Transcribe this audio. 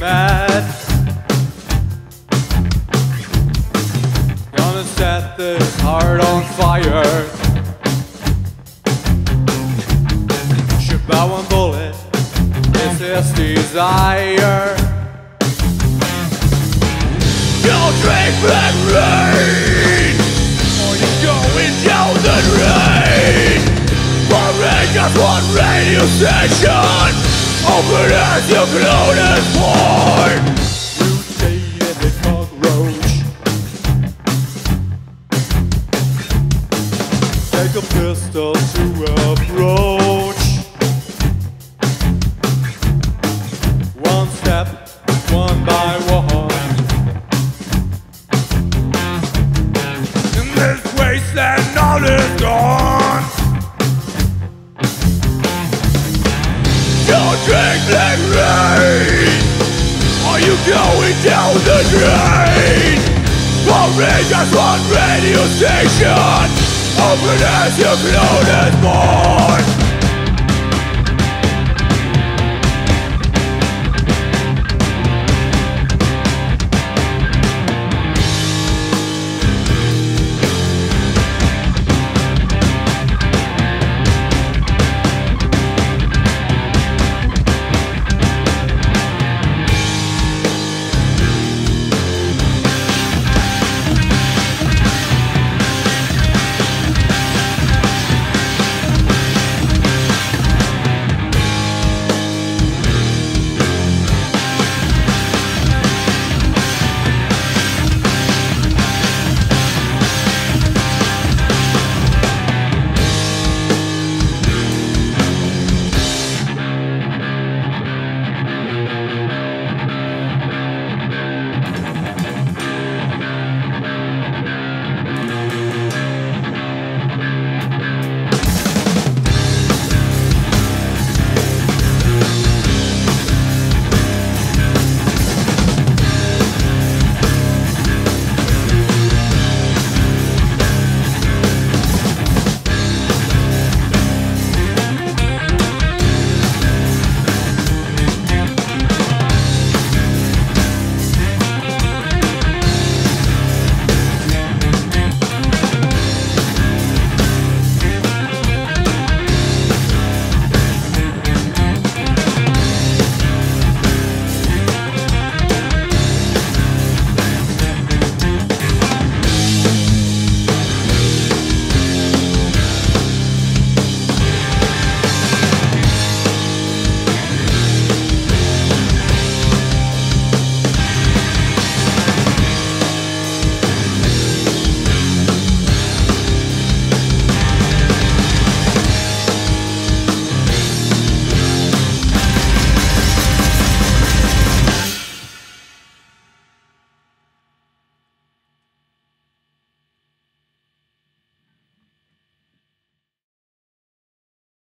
mad. Gonna set this heart on fire. Shoot by one bullet, this is desire. Don't drink black rain, or you're going down the drain. We're just one radio station, open as you close as born. Mutated cockroach. Take a pistol to approach. One step, one by one. In this wasteland all is gone. Don't drink black rain, are you going down the drain? We're just one radio station, open as you close as born.